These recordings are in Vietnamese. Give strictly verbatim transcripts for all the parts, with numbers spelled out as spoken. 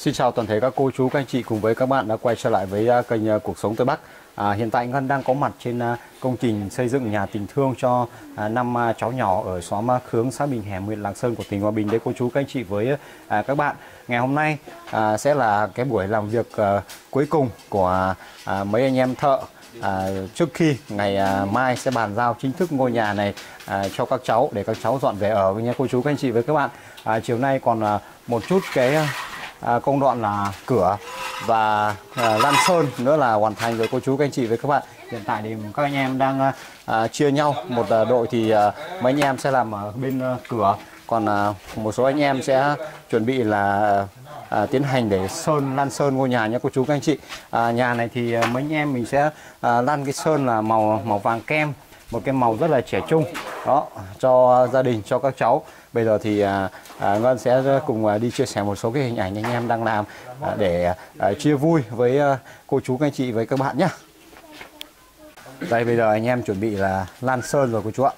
Xin chào toàn thể các cô chú, các anh chị cùng với các bạn đã quay trở lại với kênh Cuộc Sống Tây Bắc. À, hiện tại Ngân đang có mặt trên công trình xây dựng nhà tình thương cho năm cháu nhỏ ở xóm Khướng, xã Bình Hẻm, huyện Lạc Sơn của tỉnh Hòa Bình. Đấy cô chú, các anh chị với à, các bạn. Ngày hôm nay à, sẽ là cái buổi làm việc à, cuối cùng của à, mấy anh em thợ. À, trước khi ngày à, mai sẽ bàn giao chính thức ngôi nhà này à, cho các cháu để các cháu dọn về ở nha cô chú, các anh chị với các bạn. À, chiều nay còn à, một chút cái À, công đoạn là cửa và à, lăn sơn nữa là hoàn thành rồi cô chú, các anh chị với các bạn. Hiện tại thì các anh em đang à, chia nhau một à, đội thì à, mấy anh em sẽ làm ở bên à, cửa, còn à, một số anh em sẽ chuẩn bị là à, tiến hành để sơn lăn sơn ngôi nhà nha cô chú, các anh chị. À, nhà này thì à, mấy anh em mình sẽ à, lăn cái sơn là màu màu vàng kem, một cái màu rất là trẻ trung đó cho gia đình, cho các cháu. Bây giờ thì à, à, Ngân sẽ cùng à, đi chia sẻ một số cái hình ảnh anh em đang làm à, để à, chia vui với à, cô chú, các anh chị với các bạn nhé. Đây bây giờ anh em chuẩn bị là lan sơn rồi cô chú ạ.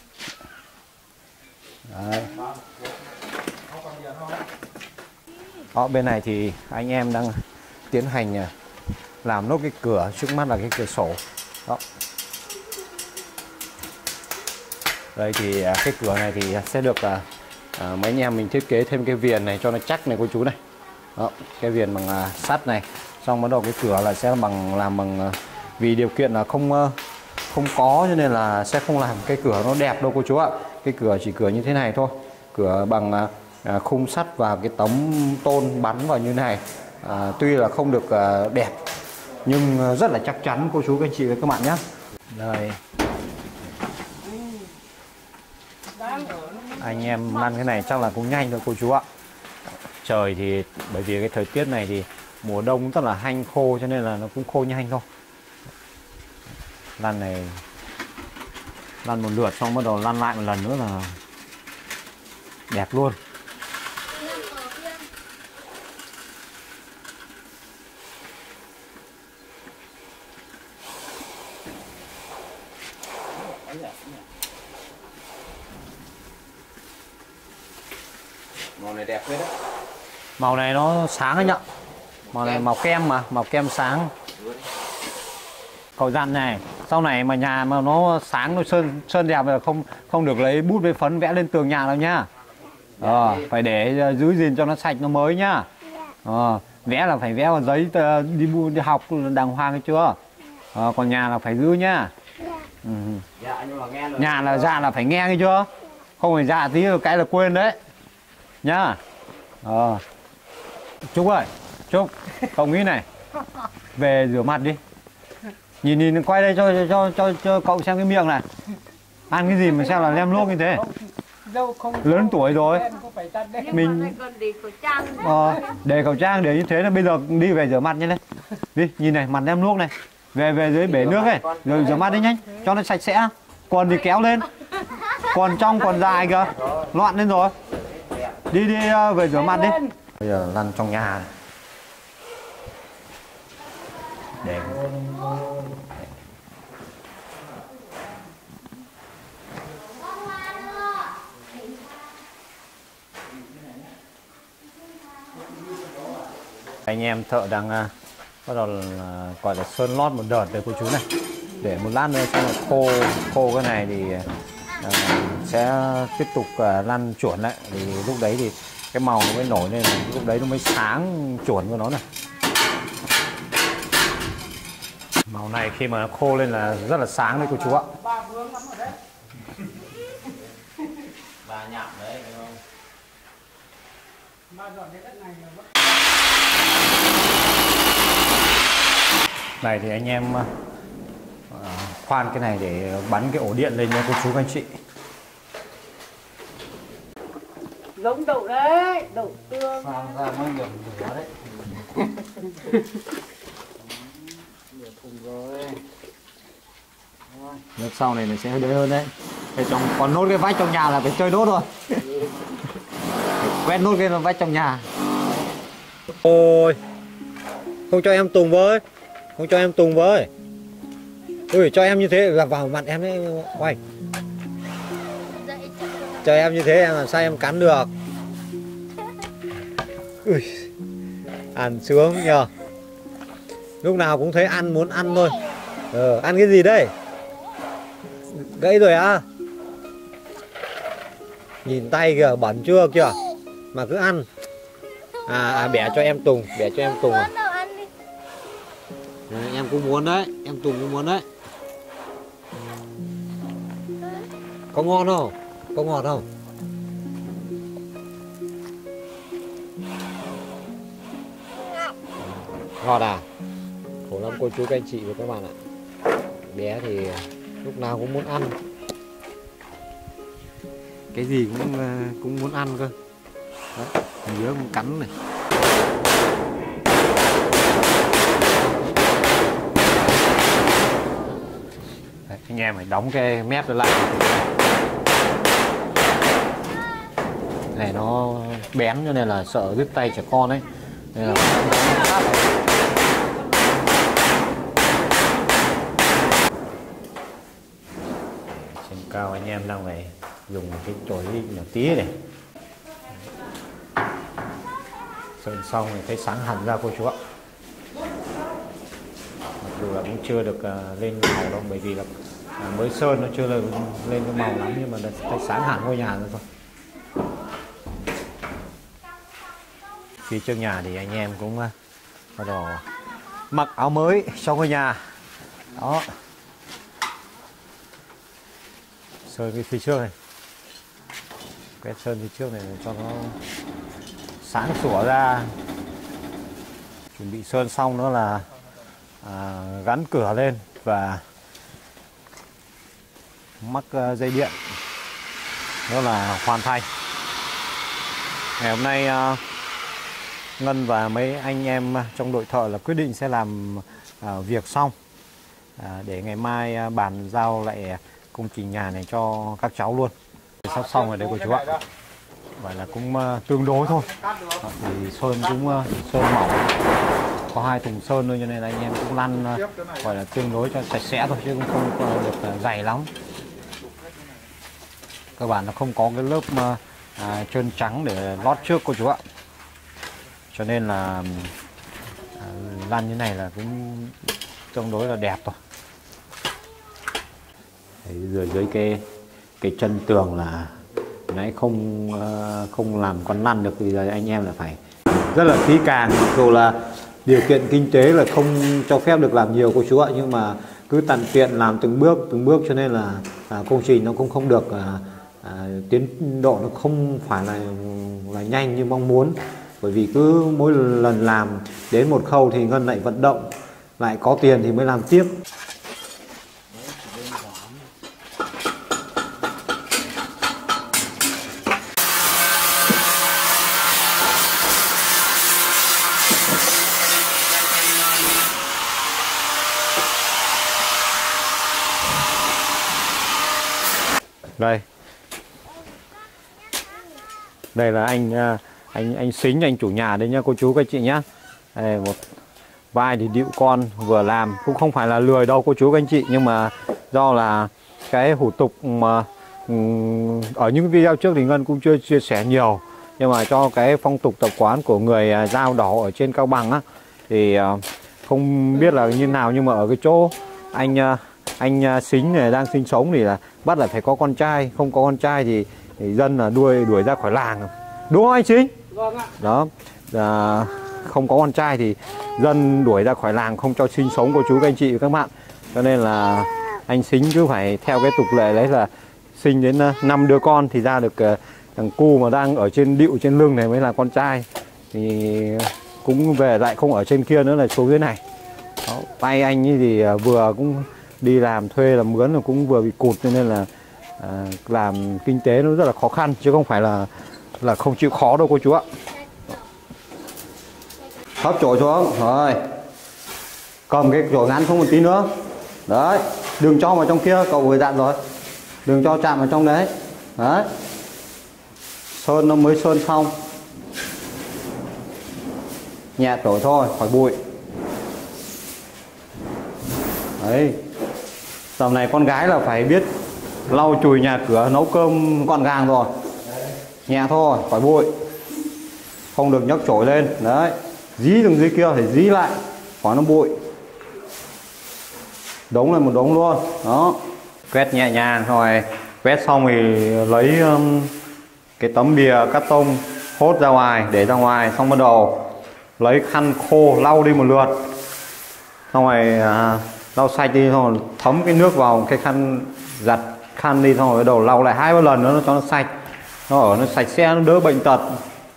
Đấy. Đó, bên này thì anh em đang tiến hành làm nốt cái cửa, trước mắt là cái cửa sổ đó. Đây thì cái cửa này thì sẽ được à, à, mấy anh em mình thiết kế thêm cái viền này cho nó chắc này cô chú này. Đó, cái viền bằng à, sắt này. Xong bắt đầu cái cửa là sẽ bằng làm bằng à, vì điều kiện là không không có cho nên là sẽ không làm cái cửa nó đẹp đâu cô chú ạ. Cái cửa chỉ cửa như thế này thôi. Cửa bằng à, à, khung sắt và cái tấm tôn bắn vào như này. À, tuy là không được à, đẹp nhưng rất là chắc chắn cô chú, các anh chị với các bạn nhé. Đây. Anh em lăn cái này chắc là cũng nhanh thôi cô chú ạ. Trời thì bởi vì cái thời tiết này thì mùa đông rất là hanh khô cho nên là nó cũng khô nhanh thôi. Lăn này lăn một lượt xong bắt đầu lăn lại một lần nữa là đẹp luôn. Màu này đẹp đấy. Màu này nó sáng anh ạ. Màu này màu kem mà, màu kem sáng. Cậu dặn này, sau này mà nhà mà nó sáng, nó sơn sơn đẹp là không không được lấy bút với phấn vẽ lên tường nhà đâu nhá. Ờ, phải để giữ gìn cho nó sạch, nó mới nhá. Ờ, vẽ là phải vẽ vào giấy đi bu đi học đàng hoàng hay chưa? Ờ, còn nhà là phải giữ nhá. Ừ. Nhà là dạ là phải nghe nghe chưa? Không phải dạ tí cái là quên đấy. Nhá. Ờ. Trúc ơi, Trúc, cậu nghĩ này. Về rửa mặt đi. Nhìn nhìn quay đây cho cho cho cho cậu xem cái miệng này. Ăn cái gì mà sao là lem luốc như thế? Lớn tuổi rồi. Mình ờ, để khẩu trang để như thế là bây giờ đi về rửa mặt nhanh lên. Đi, nhìn này, mặt lem luốc này. Về về dưới bể nước này, rồi rửa mặt đi nhanh, cho nó sạch sẽ. Quần thì kéo lên. Quần trong quần dài kìa. Loạn lên rồi. Đi đi về rửa mặt đi. Bây giờ lăn trong nhà này. Để anh em thợ đang uh, bắt đầu uh, gọi là sơn lót một đợt đây cô chú này, để một lát nữa xong là khô khô cái này thì uh, sẽ tiếp tục uh, lăn chuẩn lại, thì lúc đấy thì cái màu nó mới nổi lên, lúc đấy nó mới sáng chuẩn của nó này. Màu này khi mà nó khô lên là rất là sáng đấy cô chú ạ. Bà nhảm đấy đúng không? Này thì anh em uh, khoan cái này để bắn cái ổ điện lên nha cô chú, các anh chị. Giống đậu đấy, đậu tương. Khoan ra mới được lửa đấy. Được cùng rồi. Nước sau này nó sẽ đỡ hơn đấy. Thế trong còn nốt cái vách trong nhà là phải chơi nốt rồi. Quét nốt cái vách trong nhà. Ôi, không cho em Tùng với, không cho em Tùng với. Ui, cho em như thế là vào mặt em đấy, quay. Cho em như thế em làm sao em cắn được. Ui. Ăn sướng nhờ. Lúc nào cũng thấy ăn muốn ăn thôi. Ờ, ăn cái gì đây? Gãy rồi à? Nhìn tay kìa, bẩn chưa kìa. Mà cứ ăn. À, à bẻ cho em Tùng, bẻ cho em Tùng à. Đấy, em cũng muốn đấy, em Tùng cũng muốn đấy. Có ngon không? Có ngọt không? Ngọt à? Khổ lắm cô chú các anh chị và các bạn ạ. Bé thì lúc nào cũng muốn ăn. Cái gì cũng cũng muốn ăn cơ. Đấy, nhớ cũng cắn này. Đấy, anh em phải đóng cái mép lại. Này nó bén cho nên là sợ đứt tay trẻ con ấy. Nên là trên cao anh em đang phải dùng cái chổi nhỏ tí này. Sơn xong thì thấy sáng hẳn ra cô chú ạ. Mặc dù là cũng chưa được uh, lên màu đâu, bởi vì là uh, mới sơn nó chưa lên, lên cái màu lắm, nhưng mà thấy sáng hẳn ngôi nhà rồi thôi. Phía trước nhà thì anh em cũng uh, bắt đầu mặc áo mới cho ngôi nhà. Đó. Sơn cái phía trước này. Quét sơn phía trước này cho nó sáng sủa ra. Chuẩn bị sơn xong nữa là à, gắn cửa lên và mắc uh, dây điện. Đó là hoàn thành. Ngày hôm nay uh, Ngân và mấy anh em trong đội thợ là quyết định sẽ làm uh, việc xong à, để ngày mai uh, bàn giao lại công trình nhà này cho các cháu luôn. Sắp xong rồi đấy cô chú ạ. Vậy là cũng uh, tương đối thôi. Thì sơn cũng uh, sơn mỏng, có hai thùng sơn thôi, cho nên là anh em cũng lăn uh, gọi là tương đối cho sạch sẽ thôi, chứ cũng không uh, được uh, dày lắm. Các bạn nó không có cái lớp uh, uh, trơn trắng để lót trước cô chú ạ. Cho nên là uh, lăn như này là cũng tương đối là đẹp thôi. Đấy, rồi dưới cái cái chân tường là nãy không uh, không làm con lăn được, thì giờ anh em là phải rất là kỹ càng. Mặc dù là điều kiện kinh tế là không cho phép được làm nhiều cô chú ạ, nhưng mà cứ tận tiện làm từng bước từng bước, cho nên là à, công trình nó cũng không được à, à, tiến độ nó không phải là là nhanh như mong muốn. Bởi vì cứ mỗi lần làm đến một khâu thì Ngân lại vận động, lại có tiền thì mới làm tiếp. Đây, đây là anh anh anh Xính, anh chủ nhà đấy nhá cô chú các chị nhá. Đây, một vai thì điệu con vừa làm, cũng không phải là lười đâu cô chú các anh chị, nhưng mà do là cái hủ tục mà ở những video trước thì Ngân cũng chưa chia sẻ nhiều, nhưng mà cho cái phong tục tập quán của người Dao Đỏ ở trên Cao Bằng á, thì không biết là như nào, nhưng mà ở cái chỗ anh anh Xính này đang sinh sống thì là bắt là phải có con trai, không có con trai thì, thì dân là đuổi đuổi ra khỏi làng, đúng không anh Xính? Vâng ạ. Đó, à, không có con trai thì dân đuổi ra khỏi làng, không cho sinh sống cô chú các anh chị và các bạn. Cho nên là anh Xính cứ phải theo cái tục lệ đấy là sinh đến năm đứa con thì ra được thằng cu mà đang ở trên điệu trên lưng này mới là con trai, thì cũng về lại không ở trên kia nữa là xuống dưới này. Đó, tay anh ấy thì vừa cũng đi làm thuê làm mướn là cũng vừa bị cụt, cho nên là à, làm kinh tế nó rất là khó khăn, chứ không phải là là không chịu khó đâu cô chú ạ. Thấp chổi xuống rồi, cầm cái chổi ngắn xuống một tí nữa đấy, đừng cho vào trong kia, cậu vừa dặn rồi, đừng cho chạm vào trong đấy. Đấy, sơn nó mới sơn xong, nhẹ chổi thôi khỏi bụi. Đấy, tầm này con gái là phải biết lau chùi nhà cửa, nấu cơm gọn gàng rồi. Nhẹ thôi khỏi bụi, không được nhấc chổi lên. Đấy, dí xuống dưới kia phải dí lại khỏi nó bụi. Đống lại một đống luôn. Đó. Quét nhẹ nhàng rồi. Quét xong thì lấy um, cái tấm bìa cắt tông hốt ra ngoài, để ra ngoài, xong bắt đầu lấy khăn khô lau đi một lượt, xong rồi à, lau sạch đi, xong rồi thấm cái nước vào cái khăn, giặt khăn đi, xong rồi bắt đầu lau lại hai ba lần nữa cho nó sạch, nó ở nó sạch sẽ, nó đỡ bệnh tật.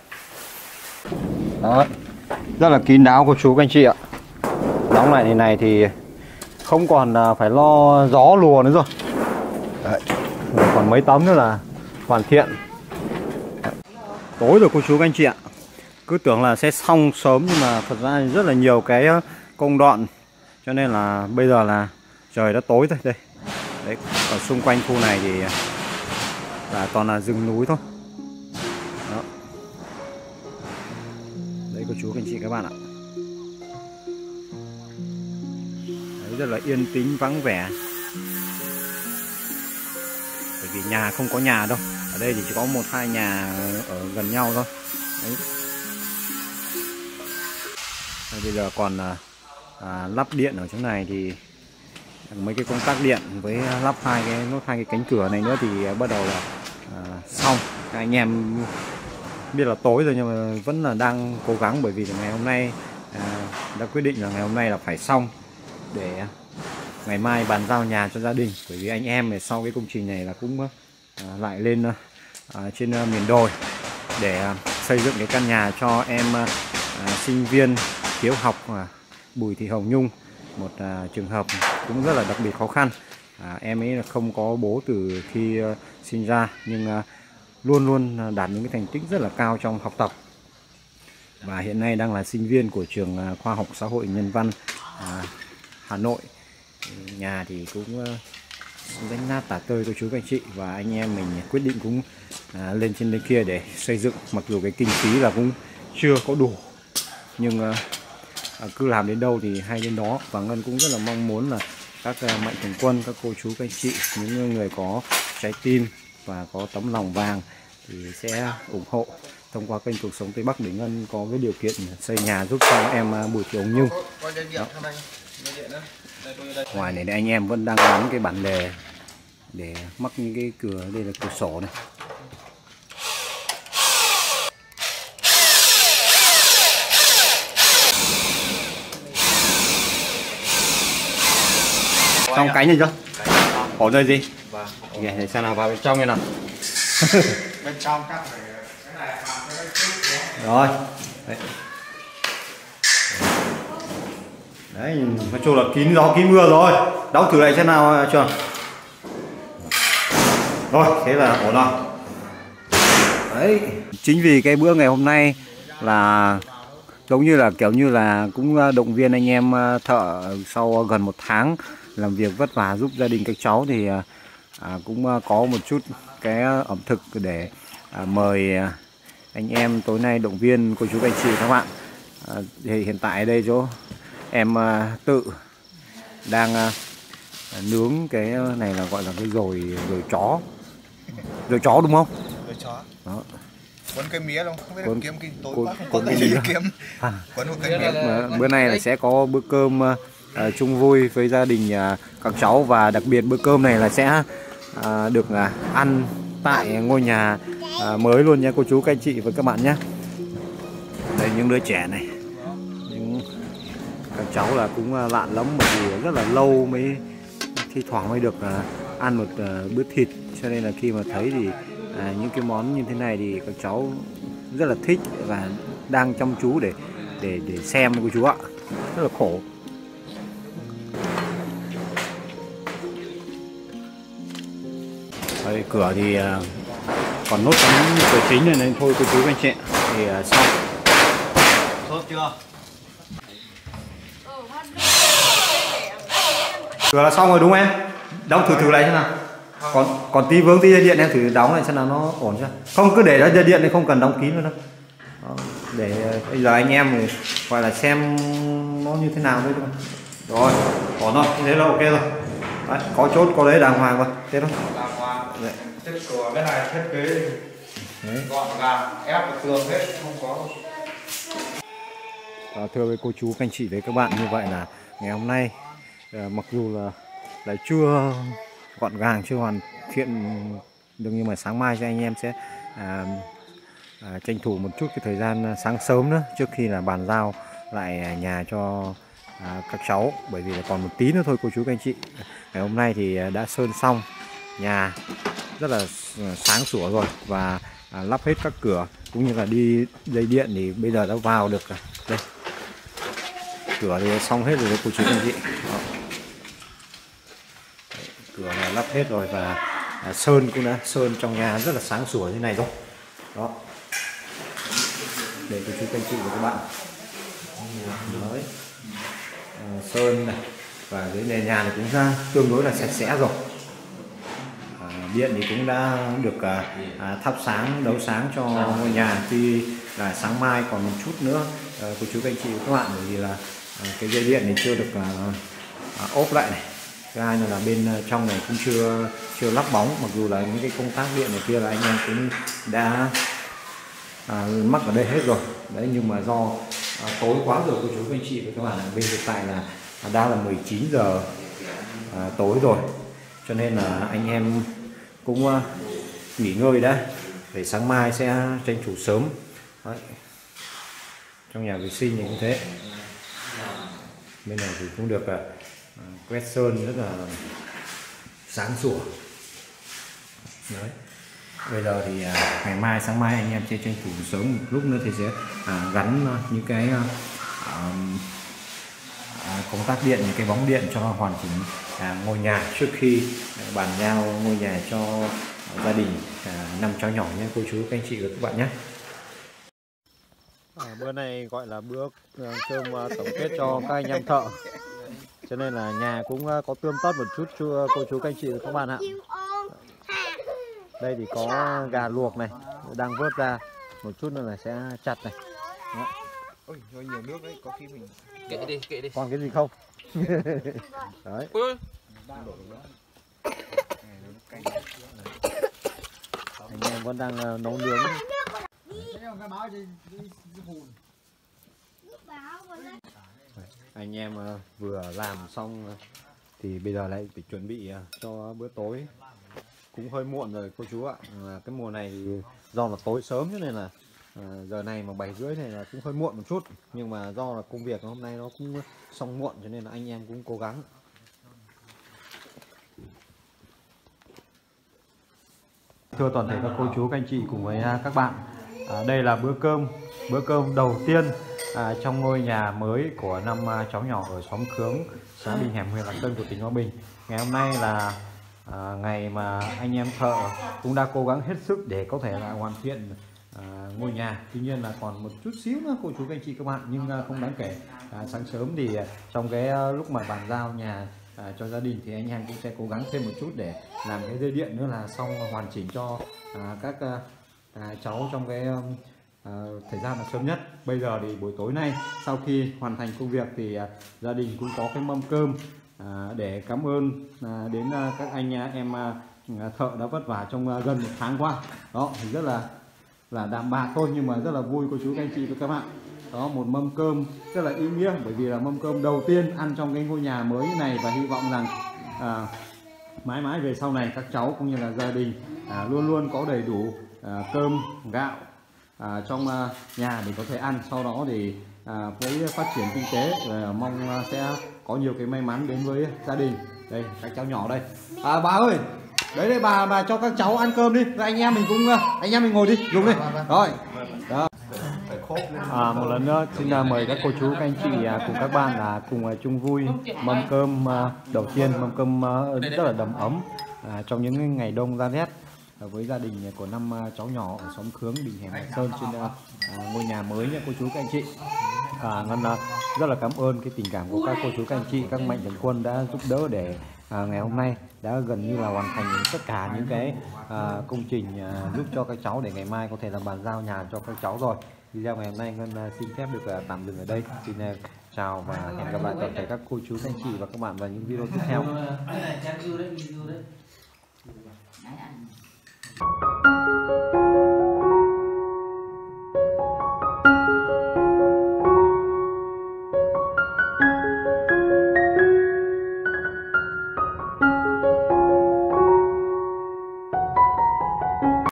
Đó, rất là kín đáo cô chú các anh chị ạ. Đóng lại như này thì không còn phải lo gió lùa nữa rồi. Đấy. Còn mấy tấm nữa là hoàn thiện. Tối rồi cô chú các anh chị ạ. Cứ tưởng là sẽ xong sớm nhưng mà thật ra rất là nhiều cái công đoạn, cho nên là bây giờ là trời đã tối rồi. Đây. Đấy, ở xung quanh khu này thì là toàn là rừng núi thôi. Đó. Đấy cô chú các anh chị các bạn ạ. Đấy, rất là yên tĩnh vắng vẻ. Bởi vì nhà không có nhà đâu. Ở đây thì chỉ có một hai nhà ở gần nhau thôi. Đấy. Đây, bây giờ còn à, lắp điện ở chỗ này thì mấy cái công tác điện với lắp hai cái nốt hai cái cánh cửa này nữa thì bắt đầu là à, xong. Các anh em biết là tối rồi nhưng mà vẫn là đang cố gắng, bởi vì là ngày hôm nay à, đã quyết định là ngày hôm nay là phải xong để ngày mai bàn giao nhà cho gia đình. Bởi vì anh em sau cái công trình này là cũng à, lại lên à, trên à, miền đồi để à, xây dựng cái căn nhà cho em à, sinh viên hiếu học à, Bùi Thị Hồng Nhung, một à, trường hợp cũng rất là đặc biệt khó khăn. À, em ấy không có bố từ khi uh, sinh ra, nhưng uh, luôn luôn đạt những cái thành tích rất là cao trong học tập, và hiện nay đang là sinh viên của trường uh, khoa học xã hội nhân văn uh, Hà Nội. Nhà thì cũng uh, đánh nát tả tơi cô chú các anh chị, và anh em mình quyết định cũng uh, lên trên đây kia để xây dựng, mặc dù cái kinh phí là cũng chưa có đủ, nhưng uh, À, cứ làm đến đâu thì hay đến đó. Và Ngân cũng rất là mong muốn là các uh, mạnh thường quân, các cô chú các anh chị, những người có trái tim và có tấm lòng vàng thì sẽ ủng hộ thông qua kênh Cuộc Sống Tây Bắc để Ngân có cái điều kiện xây nhà giúp cho em uh, Bùi Thị Hồng Nhung. Ngoài này anh em vẫn đang gắn cái bản lề để mắc những cái cửa, đây là cửa sổ này. Xong cánh này chưa? Ổn rồi gì? Vâng. Okay, để xem nào, vào bên trong này nào. Bên trong các cái này làm cái rồi. Đấy. Đấy, nói chung là kín gió kín mưa rồi. Đóng thử lại xem nào chưa? Rồi, thế là ổn rồi. Đấy, chính vì cái bữa ngày hôm nay là giống như là kiểu như là cũng động viên anh em thợ sau gần một tháng làm việc vất vả giúp gia đình các cháu, thì à, cũng có một chút cái ẩm thực để à, mời anh em tối nay động viên cô chú các anh chị các bạn. À, thì hiện tại đây chỗ em à, tự đang à, nướng cái này là gọi là cái dồi dồi chó, dồi chó đúng không? Dồi chó. Đó. Quấn cây mía không? Không biết Quấn, kiếm cái tối quấn, quá không quấn có cái gì kiếm. À. Quấn một cây mía. Bữa nay là sẽ có bữa cơm uh, chung vui với gia đình uh, các cháu, và đặc biệt bữa cơm này là sẽ uh, được uh, ăn tại ngôi nhà uh, mới luôn nha cô chú các anh chị và các bạn nhé. Đây những đứa trẻ này, những các cháu là cũng uh, lạn lắm, bởi vì rất là lâu mới thi thoảng mới được uh, ăn một uh, bữa thịt, cho nên là khi mà thấy thì À, những cái món như thế này thì các cháu rất là thích và đang chăm chú để để để xem cô chú ạ, rất là khổ. Đây, cửa thì uh, còn nốt cái cửa chính này nên thôi cô chú anh chị thì uh, xong. Tốt chưa? Cửa là xong rồi đúng không em? Đóng thử thử lại xem nào. Còn còn tí vướng tí dây điện em thử đóng lại xem nào nó ổn chưa? Không, cứ để đó dây điện này không cần đóng kín nữa đâu. Đó, để bây giờ anh em thì gọi là xem nó như thế nào thôi. Rồi, ổn rồi, thế là ok rồi. Đấy, có chốt có đấy đàng hoàng rồi, thế thôi. Đàng hoàng. Thiết cửa cái này thiết kế gọn gàng, ép vào tường hết, không có. À, thưa với cô chú, các anh chị, với các bạn, như vậy là ngày hôm nay à, mặc dù là là chưa gọn gàng, chưa hoàn thiện được, nhưng mà sáng mai thì anh em sẽ à, à, tranh thủ một chút cái thời gian sáng sớm nữa trước khi là bàn giao lại nhà cho à, các cháu, bởi vì là còn một tí nữa thôi cô chú các anh chị. Ngày hôm nay thì đã sơn xong nhà rất là sáng sủa rồi, và à, lắp hết các cửa cũng như là đi dây điện thì bây giờ đã vào được đây, cửa thì xong hết rồi đấy cô chú anh chị. Đó. Cửa là lắp hết rồi, và à, sơn cũng đã sơn trong nhà rất là sáng sủa như này rồi. Đó, để cô chú anh chị và các bạn đấy, à, sơn này, và dưới nền nhà này cũng ra tương đối là sạch sẽ rồi. À, điện thì cũng đã được à, à, thắp sáng đấu sáng cho ngôi nhà, tuy là sáng mai còn một chút nữa à, cô chú anh chị và các bạn, bởi vì là à, cái dây điện này chưa được à, à, ốp lại này. Thứ hai là, là bên trong này cũng chưa chưa lắp bóng, mặc dù là những cái công tác điện này kia là anh em cũng đã à, mắc ở đây hết rồi đấy, nhưng mà do à, tối quá rồi cô chú anh chị và các bạn, bên hiện tại là à, đã là mười chín giờ à, tối rồi, cho nên là anh em cũng uh, nghỉ ngơi đã, để sáng mai sẽ tranh thủ sớm. Đấy. Trong nhà vệ sinh thì cũng thế, bên này thì cũng được uh, quét sơn rất là sáng sủa. Đấy. Bây giờ thì uh, ngày mai, sáng mai anh em sẽ tranh thủ sớm một lúc nữa thì sẽ uh, gắn uh, những cái uh, uh, công tác điện, những cái bóng điện cho hoàn chỉnh à, ngôi nhà trước khi bàn giao ngôi nhà cho gia đình à, năm cháu nhỏ nhé cô chú các anh chị và các bạn nhé. À, bữa này gọi là bữa cơm tổng kết cho các anh em thợ, cho nên là nhà cũng có tươm tất một chút cho cô chú các anh chị và các bạn ạ. Đây thì có gà luộc này đang vớt ra, một chút nữa là sẽ chặt này. Đó. Ôi, hơi nhiều nước đấy, có khi mình Kệ đi, kệ đi. Còn cái gì không? Đấy. Ôi. Anh em vẫn đang uh, nấu nướng. Anh em uh, vừa làm xong uh, thì bây giờ lại phải chuẩn bị uh, cho bữa tối. Cũng hơi muộn rồi cô chú ạ. Uh, cái mùa này thì do là tối sớm cho nên là À, giờ này mà bảy rưỡi này là cũng hơi muộn một chút, nhưng mà do là công việc hôm nay nó cũng xong muộn cho nên là anh em cũng cố gắng. Thưa toàn thể các cô chú các anh chị cùng với các bạn, à, đây là bữa cơm bữa cơm đầu tiên à, trong ngôi nhà mới của năm cháu nhỏ ở xóm Khướng, xã Bình Hẻm, huyện Lạc Sơn của tỉnh Hòa Bình. Ngày hôm nay là à, ngày mà anh em thợ cũng đã cố gắng hết sức để có thể là hoàn thiện À, ngôi nhà. Tuy nhiên là còn một chút xíu nữa cô chú các anh chị các bạn, nhưng à, không đáng kể. À, sáng sớm thì à, trong cái à, lúc mà bàn giao nhà à, cho gia đình thì anh em cũng sẽ cố gắng thêm một chút để làm cái dây điện nữa là xong, hoàn chỉnh cho à, các à, à, cháu trong cái à, thời gian là sớm nhất. Bây giờ thì buổi tối nay sau khi hoàn thành công việc thì à, gia đình cũng có cái mâm cơm à, để cảm ơn à, đến à, các anh à, em à, thợ đã vất vả trong à, gần một tháng qua. Đó thì rất là là đạm bạc thôi, nhưng mà rất là vui cô chú các anh chị và các bạn. Đó, một mâm cơm rất là ý nghĩa, bởi vì là mâm cơm đầu tiên ăn trong cái ngôi nhà mới như này, và hy vọng rằng à, mãi mãi về sau này các cháu cũng như là gia đình à, luôn luôn có đầy đủ à, cơm gạo à, trong à, nhà để có thể ăn. Sau đó thì à, với phát triển kinh tế à, mong à, sẽ có nhiều cái may mắn đến với gia đình. Đây các cháu nhỏ đây, à, bà ơi, đấy đấy bà bà cho các cháu ăn cơm đi, rồi anh em mình cũng anh em mình ngồi đi dùng đi rồi. Đó. À, một lần nữa xin mời các cô chú các anh chị cùng các bạn là cùng chung vui mâm cơm đầu tiên, mâm cơm rất là đầm ấm à, trong những ngày đông giá rét với gia đình của năm cháu nhỏ ở xóm Khướng, Bình Hẻm, Lạc Sơn, trên à, ngôi nhà mới nha cô chú các anh chị. À, Ngân rất là cảm ơn cái tình cảm của các cô chú các anh chị, các mạnh thường quân đã giúp đỡ để à, ngày hôm nay đã gần như là hoàn thành tất cả những cái à, công trình à, giúp cho các cháu để ngày mai có thể làm bàn giao nhà cho các cháu rồi. Video ngày hôm nay Ngân à, xin phép được à, tạm dừng ở đây. Xin à, chào và hẹn gặp lại toàn thể các cô chú các anh chị và các bạn vào những video tiếp theo.